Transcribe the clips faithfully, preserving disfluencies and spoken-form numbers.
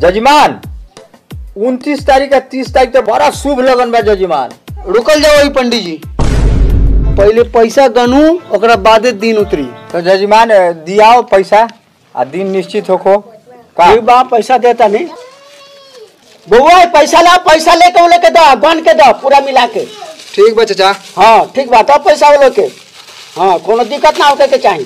जजमान उनतीस तारीख या तीस तारीख तो बड़ा शुभ लगन बा जजमान। रुकल जाओ पंडित जी, पहले पैसा गनू ओकरा बादे दिन उतरी। तो जजमान दियाओ पैसा आ दिन निश्चित होको का बा पैसा देता नहीं बउआ, पैसा ला, पैसा लेके वो लेके दो, गन के दो पूरा मिला के। ठीक बा चाचा। हाँ ठीक बा, तब पैसा वो लेके। हाँ कोनो दिक्कत ना होके के चाहिए।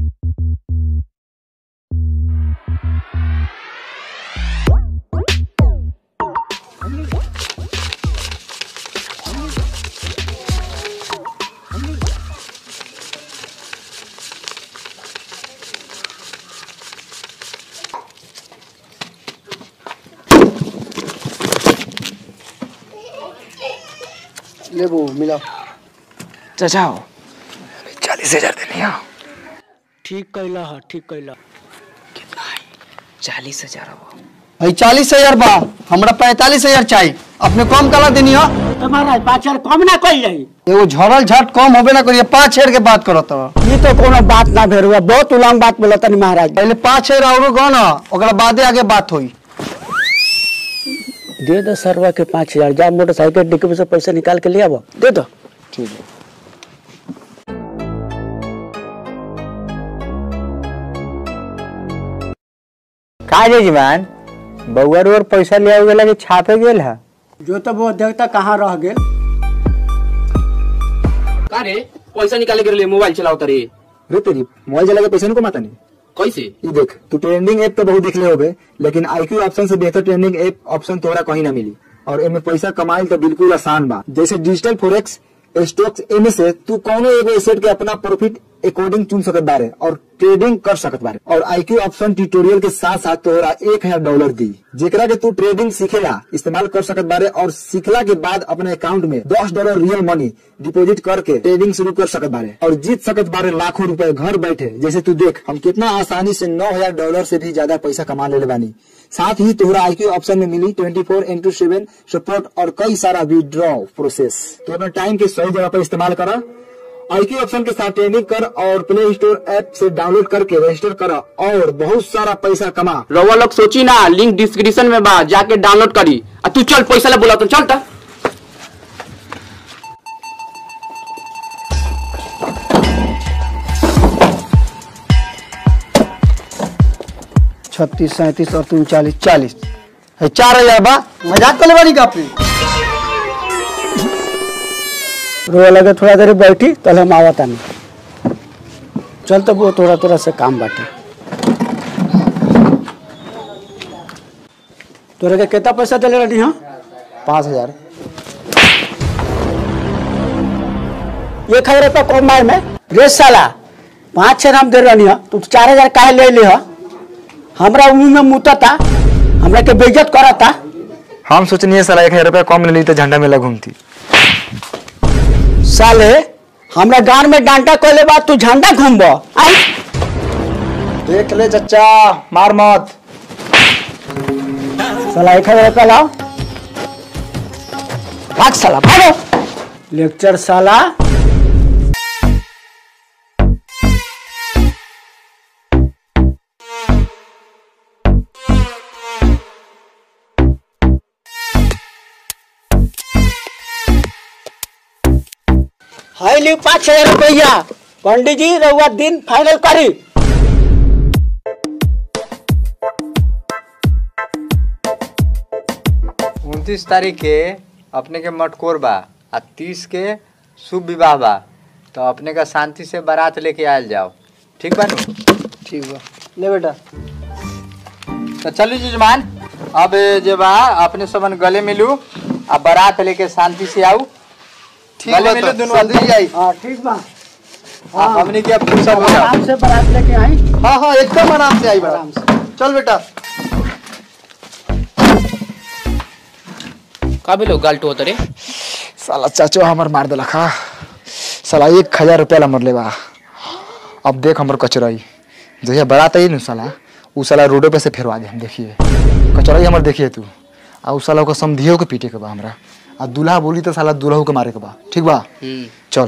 ले वो मिला चाचा चालीस हजार देनी है। ठीक कैला है, ठीक कैला। कितना है? चालीस हजार भाई चालीस हजार बा, हमरा पैंतालीस हजार चाहिए। अपने कम कला देनी है तुम्हारा पाँच हजार कम ना कही जाई। एगो झड़ल झट कम होबे ना करिए, पाँच हजार के बात करो तो ये तो कोनो बात ना भेर हुआ, बहुत उलंग बात बोला तनी महाराज। पहले पाँच हजार और गो ना, ओकरा बादे आगे बात होई। दे दो सरवा के पाँच हजार, जा मोटरसाइकिल डिक्की में से पैसा निकाल के ले आवो, दे दो। ठीक है। का जजमान बउआ और पैसा ले आवे लगे छापे गेल है? जो तो वो देखता कहाँ रह गेल। का रे पैसा निकाले के लिए मोबाइल चलाओ तरे रे? तेरी मोबाइल चला के पैसा नहीं कमाता नहीं कैसे? ये देख, तू ट्रेंडिंग ऐप तो बहुत दिखले होबे, लेकिन आईक्यू ऑप्शन से बेहतर ट्रेंडिंग ऐप ऑप्शन तोरा कहीं ना मिली। और इनमें पैसा कमाई तो बिल्कुल आसान बा। जैसे डिजिटल फॉरेक्स, स्टॉक्स, इनमें से तू कौनो एगो एसेट के अपना प्रॉफिट अकॉर्डिंग चुन सकत बारे और ट्रेडिंग कर सकत बारे। और आईक्यू ऑप्शन ट्यूटोरियल के साथ साथ तोरा एक हजार डॉलर दी, जेकरा के तू ट्रेडिंग सीखेला इस्तेमाल कर सकत बारे। और सीखला के बाद अपने अकाउंट में दस डॉलर रियल मनी डिपॉजिट करके ट्रेडिंग शुरू कर सकत बारे और जीत सकत बारे लाखों रुपए घर बैठे। जैसे तू देख हम कितना आसानी से नौ हजार डॉलर से भी ज्यादा पैसा कमा ले बानी। साथ ही तोहरा आईक्यू ऑप्शन में मिली twenty four into seven support और कई सारा विड्रॉ प्रोसेस। तो अपना टाइम के सही जगह पर इस्तेमाल करा। आईक्यू ऑप्शन के साथ ट्रेनिंग कर और प्ले स्टोर ऐप से डाउनलोड करके रजिस्टर करा और बहुत सारा पैसा कमा। रउआ लोग सोची ना, लिंक डिस्क्रिप्शन में बा, जाके डाउनलोड करी। आ तू चल पैसा ला बोला तो चल ता। छत्तीस सैंतीस और तीन चालीस चालीस है, चार हजार बा। मजाक कर लेवानी का अपनी रो लगे। थोड़ा देर बैठी कल हम आवता नहीं। चल तो वो थोड़ा थोड़ा से काम बाटे। तोरे के कितना पैसा दिले रही? हाँ पाँच हजार। एक हजार रुपया कम आए में रे साला, पाँच हजार हम दे रही है, तू चार हजार काहे ले ले? हमरा मुंह में मुता था, हमरा के बेइज्जत करा था। हम सोचनी साला एक हजार रुपया कम ले ली तो झंडा मेला घूमती। साले हमरा गांव में डांटा कोले बाद तू झंडा घूमबो? आई देख ले चचा, मार मत। साला एक हजार रुपया लाओ, भाग साला भागो। लेक्चर साला। हाई ली पाँच हजार रुपया। पंडित जी रउआ दिन फाइनल करी। उनतीस तारीख के अपने के मटकोर बा आ तीस के शुभ विवाह बा, तो अपने का शांति से बारात लेके आयल जाओ। ठीक बा? ठीक बा, ले बेटा। तो चलो जजमान, अब जे बा अपने सबन गले मिलू आ बारात लेके शांति से आऊ। गले मिलू दोनों आदमी जाई। हाँ ठीक बा। हाँ हमने क्या पूछा आराम से बारात लेके आई। हाँ हाँ एकदम आराम से आई आराम से। चल बेटा। काबे लोग गाल्टो होते रे? साला चाचो हमर मार दे लखा। साला एक हजार रुपया ला मरले बा। अब देख हमर कचराई जहिया बारात आई न साला, उ साला रोडे पे से फेरवा दे हम। देखिए कचराई हमर, देखिए तू। आ उ साला को समधियो के पीटे के बा हमरा। आ दूल्हा बोली तो साला दूल्हा के मारे के बा। ठीक बा? चल।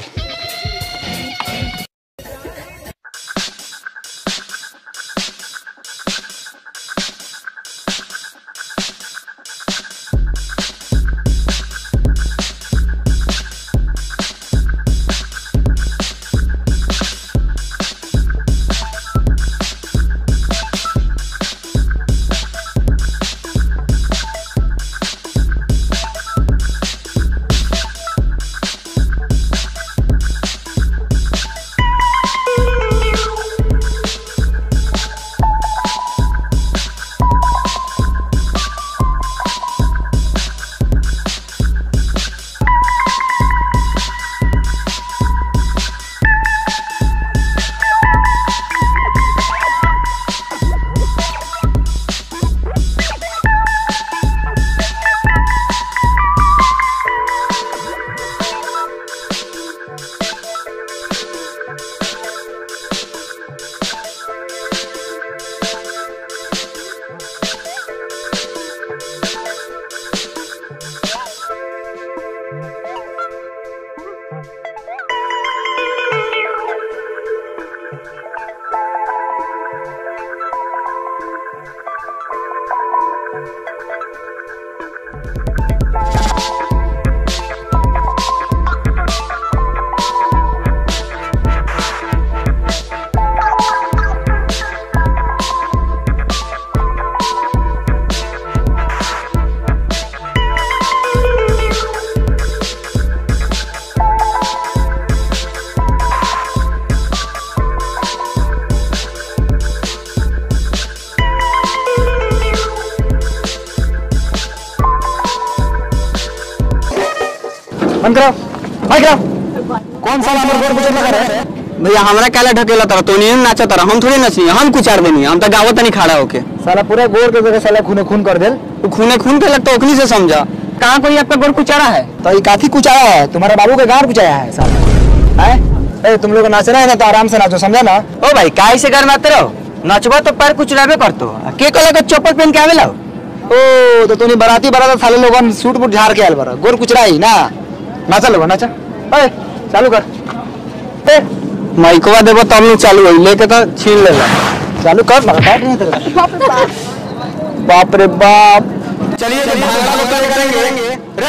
बंद करो बंद करो। कौन सा हमर गोर कुचर लगा रहे भैया हमरा काला ढकेला तरह तो नहीं नाचा तरह हम थोड़ी नची हम कुचार देनी हम तो गावत नहीं खड़ा होके साला पूरा गोर के जगह साला खूने खून कर देल। तू खूने खून के लगता ओखनी से समझा कहाँ कोई आपका गोर कुचारा है तो ये काफी कुचाया है, तुम्हारे बाबू के गांड कुचाया है साला है। ए तुम लोग नाचना है ना तो आराम से नाचो, समझा ना। ओ भाई काहे से घर में आते रहो नचबो तो पैर कुचराबे करतो के कला के चप्पल पहन के आवे लाओ। ओ तो तूने बराती बरात साले लोगन सूट बूट झाड़ के आल बरा गोर कुचराई ना। नाचा लोगन नाचा ए चालू कर ए माइकवा देबो तब नहीं चालू होई लेके तो छीन लेला चालू कर लगा काट नहीं तेरा। बाप रे बाप। चलिए तो भांगड़ा को कर करेंगे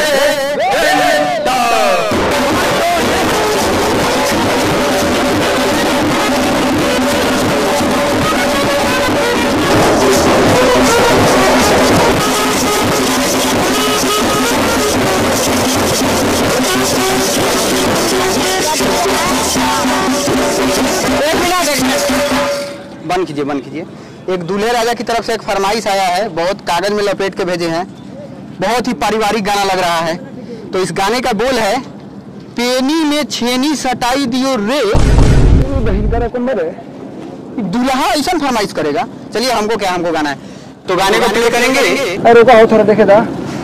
बंद कीजिए बंद कीजिए। एक दूल्हे राजा की तरफ से एक फरमाइश आया है, बहुत कागज में लपेट के भेजे हैं, बहुत ही पारिवारिक गाना लग रहा है। तो इस गाने का बोल है पेनी में छेनी सटाई दियो रे। दूल्हा ऐसा फरमाइश करेगा। चलिए हमको क्या हमको गाना है तो गाने को प्ले करेंगे। अरे रुको हो थोड़ा देखे दा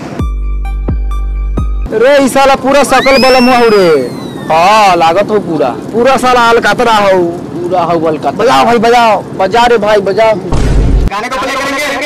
रे ई साला पूरा सकल बल मुंह रे। हां लागत हो पूरा पूरा साला हाल कातरा हो पूरा हो बल का। बजाओ भाई बजाओ बजा रे भाई बजाओ। गाने को प्ले करेंगे।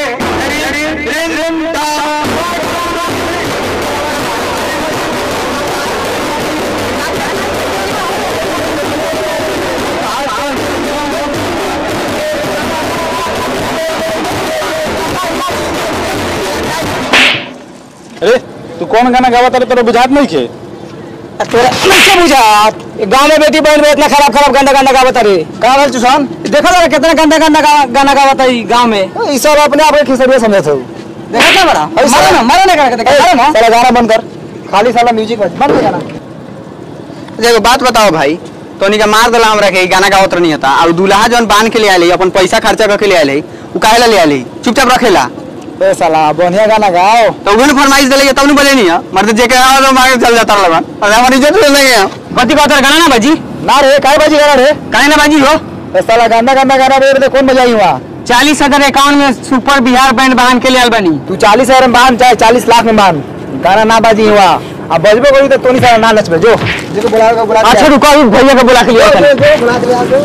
अरे तू कौन गाना गावत रे, तोरा बुझात नहीं के? तोरा नहीं बुझात? गांव में बेटी बहन में इतना खराब खराब गाना गाना गावत रे का हाल चुसान? देखा जरा कितना गंदा गंदा गाना गावत है गांव में। ई सब अपने आप के खिसरिया समझत हो। देखा ना बड़ा मारो ना मारो ना करके देखा ना। साला गाना बंद कर, खाली साला म्यूजिक बज बंद कर गाना। देखो बात बताओ भाई तोनी का मार दला हमरा के गाना गावत नहीं था और दूल्हा जौन बांध के ले आले अपन पैसा खर्चा करके ले आले उ काहेला ले आले चुपचाप रखेला। ए साला बढ़िया गाना गाओ तो उन्हें फरमाइश देले तब नहीं बोले नहीं है मर्द जे के आ मार चल जाता लगन और हमारी इज्जत ले लेंगे गति बात गाना ना बाजी ना रे काय बाजी गाना रे काहे ना बाजी हो। ए साला गाना गाना गाना रे तो कौन बजाई हुआ? चालीस हजार अकाउंट में सुपर बिहार बैंड बांध के ले आल बनी। तू चालीस हजार में बांध चाहे चालीस लाख में बांध गाना ना बाजी हुआ। अब बजबे करी तो तोनी साला ना नचबे जो जेको बुलाओ बुला। अच्छा रुको अभी भैया को बुला के लिया बुला के लिया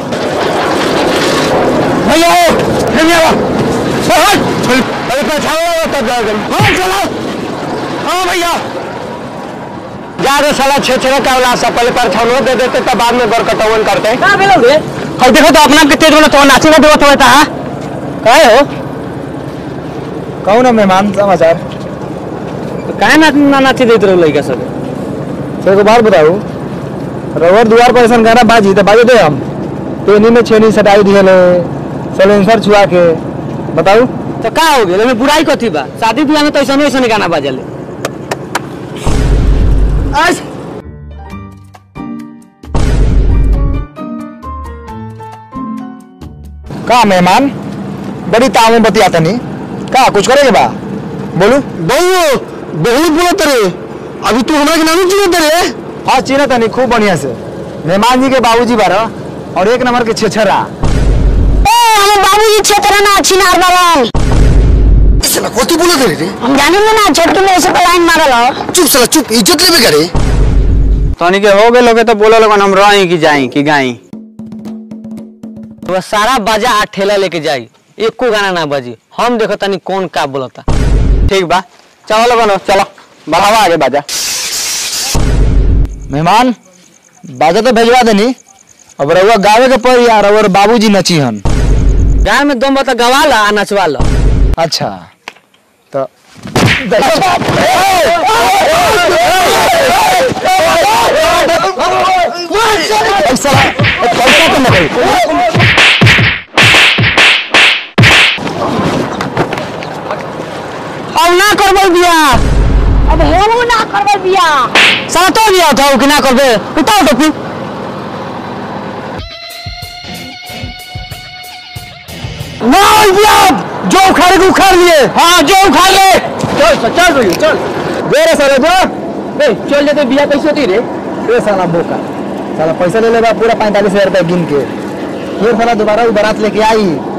भैया भैया अरे पछाओ तब जाओ हां चलो हां भैया जा रे साला छे छे का वाला सब पहले पर छलो दे देते तब बाद में बर कटवन करते का भेलोगे। और देखो तो अपना के तेज वाला तो नाचे ना देवत होता है काहे हो कौन है मेहमान समाचार तो काहे ना ना नाचे देत रहो लइका सब। तेरे को बात बताओ रवर द्वार पर ऐसा गाना बाजी तो बाजे दे हम पेनी में छेनी सटाई दिए ले सलेंसर छुआ के बताओ तो का हो गेल में बुराई कथी बा शादी ब्याह में तो ऐसा ऐसा गाना बाजले आज का मेहमान बड़ी ताऊ में बतियाता नहीं का कुछ करेगे बा बोलू बहु बहुत बोला तेरे अभी तू हमरा के नाम चिन्ह तेरे। हाँ चिन्ह था नहीं खूब बढ़िया से मेहमान जी के बाबूजी बारह और एक नंबर के छेछरा हम बाबूजी छेछरा ना छिनार बारन साला कथी बोले करे रे? हम जाने में ना छोटकी में ऐसे लाइन मारल हो। चुप साला चुप इज्जत लेबे करे। तोनी के हो गेल लोगे तो बोलो लोगन हम रही कि जाई कि गाई तो सारा बाजा आ ठेला लेके जाई एको गाना ना बजी हम देखो तनी कौन का बोलता। ठीक बा चलो बनो चलो बढ़ावा आगे बाजा। मेहमान बाजा तो भेजवा देनी अब रउआ गावे के पर यार और बाबूजी नची हन गाय में दम बता गवाला आ नचवाला। अच्छा तो अब ना करबे बियाह अब हम ना करबे बियाह साला तो बियाह था कि ना करबे उठाओ टोपी ना बियाह जो उखाड़े को उखाड़ लिए। हाँ जो उखाड़ ले चल चल चल चल दे रे साले दो ए चल जाते बिया कैसे होती रे ए साला बोका साला पैसा ले लेगा पूरा पैंतालीस हजार रुपया गिन के फिर साला दोबारा वो बारात लेके आई